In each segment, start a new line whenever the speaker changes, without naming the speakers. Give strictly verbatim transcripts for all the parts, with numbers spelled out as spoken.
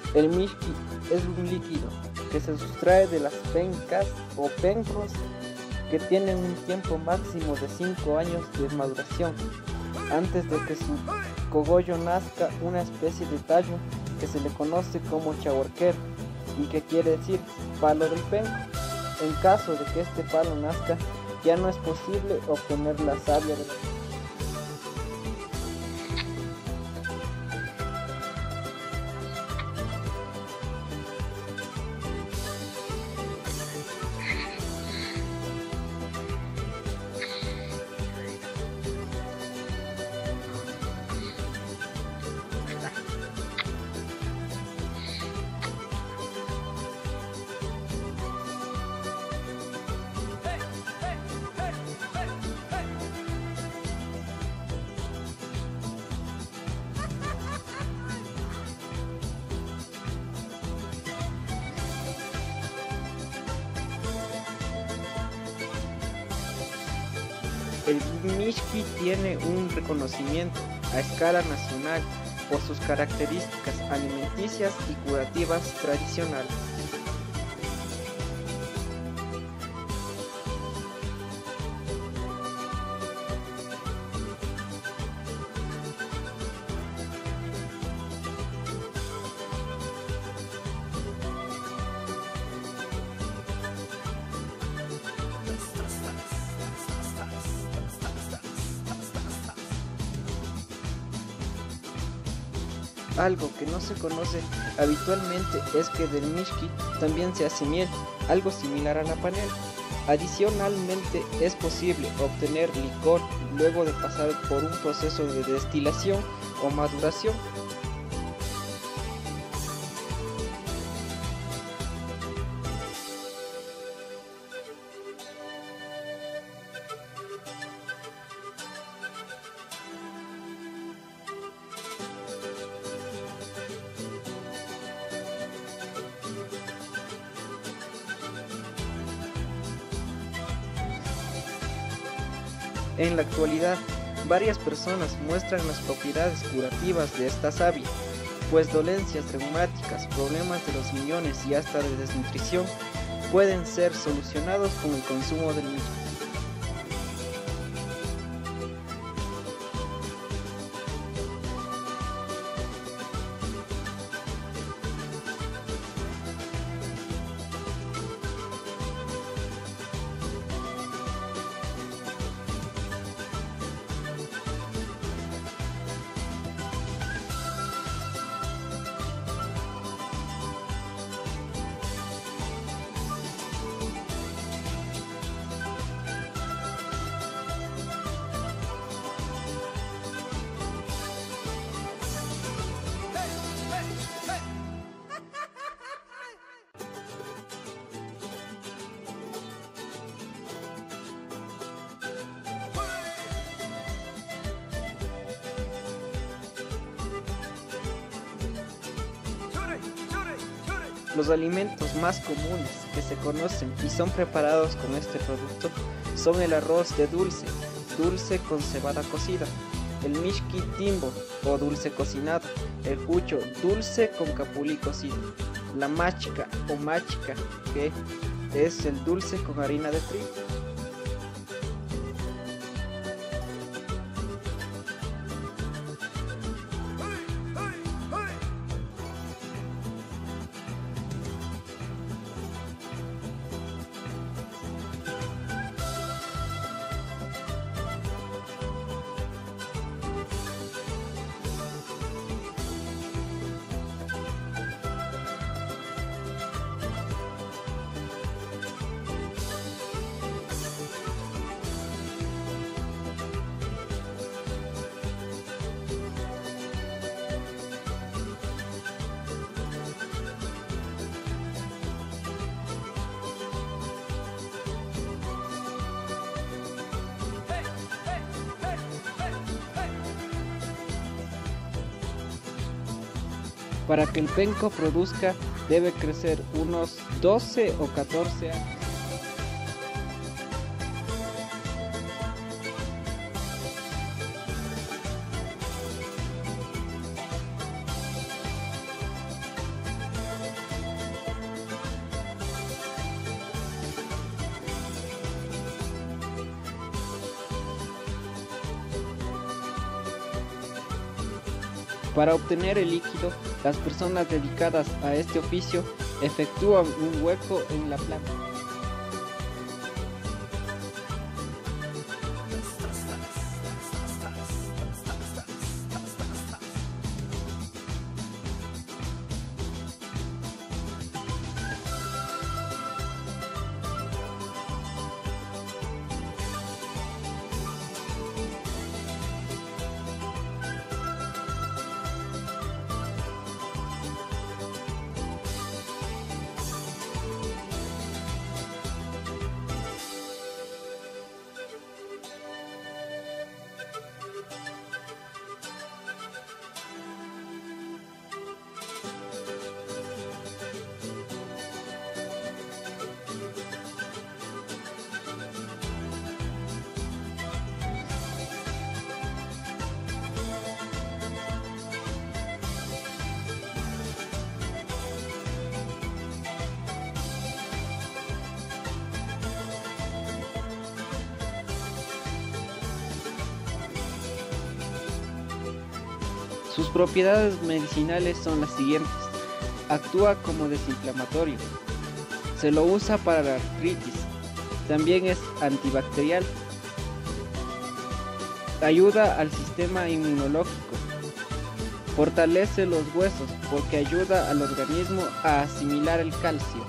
El mishki es un líquido que se sustrae de las pencas o pencos que tienen un tiempo máximo de cinco años de maduración antes de que su cogollo nazca una especie de tallo que se le conoce como chahuarquero y que quiere decir palo del penco. En caso de que este palo nazca, ya no es posible obtener la savia del El mishki tiene un reconocimiento a escala nacional por sus características alimenticias y curativas tradicionales. Algo que no se conoce habitualmente es que del mishki también se hace miel, algo similar a la panela. Adicionalmente es posible obtener licor luego de pasar por un proceso de destilación o maduración. En la actualidad, varias personas muestran las propiedades curativas de esta savia, pues dolencias reumáticas, problemas de los riñones y hasta de desnutrición pueden ser solucionados con el consumo del mismo. Los alimentos más comunes que se conocen y son preparados con este producto son el arroz de dulce, dulce con cebada cocida, el mishki timbo o dulce cocinado, el hucho dulce con capulí cocido, la machica o machica que es el dulce con harina de trigo. Para que el penco produzca debe crecer unos doce o catorce años. Para obtener el líquido, las personas dedicadas a este oficio efectúan un hueco en la planta. Sus propiedades medicinales son las siguientes. Actúa como desinflamatorio. Se lo usa para la artritis. También es antibacterial. Ayuda al sistema inmunológico. Fortalece los huesos porque ayuda al organismo a asimilar el calcio.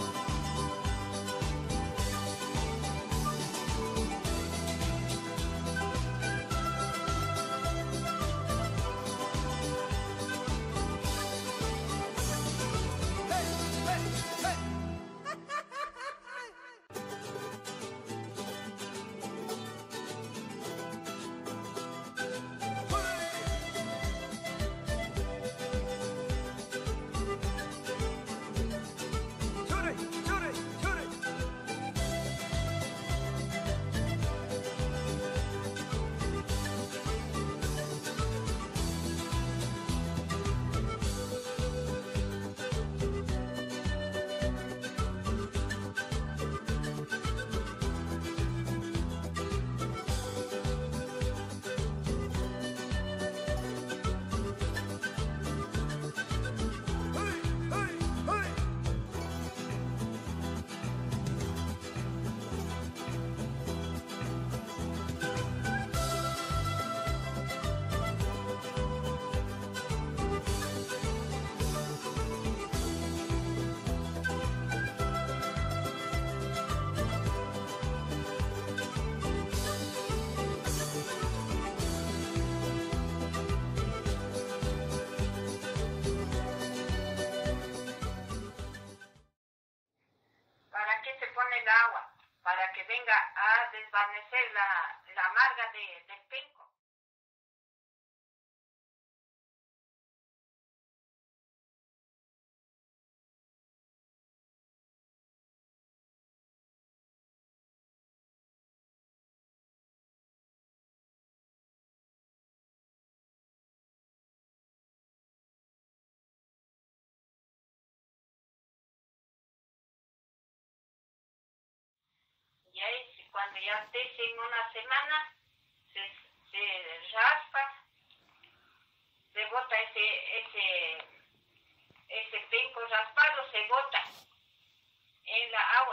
El agua para que venga a desvanecer la, la amarga de, del penco. Y ahí, cuando ya estés en una semana, se, se raspa, se bota ese, ese, ese penco raspado, se bota en la agua.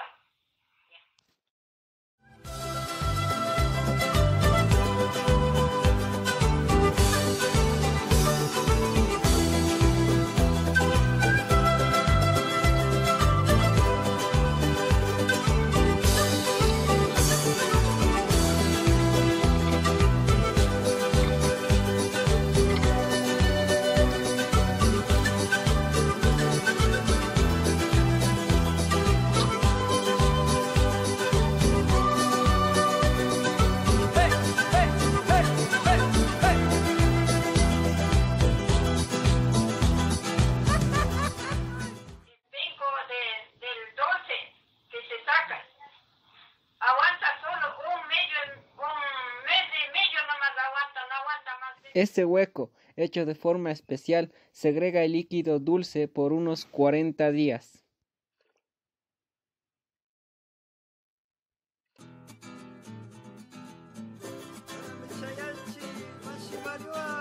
Este hueco, hecho de forma especial, segrega el líquido dulce por unos cuarenta días.
Chayalchi, Mashimaruan.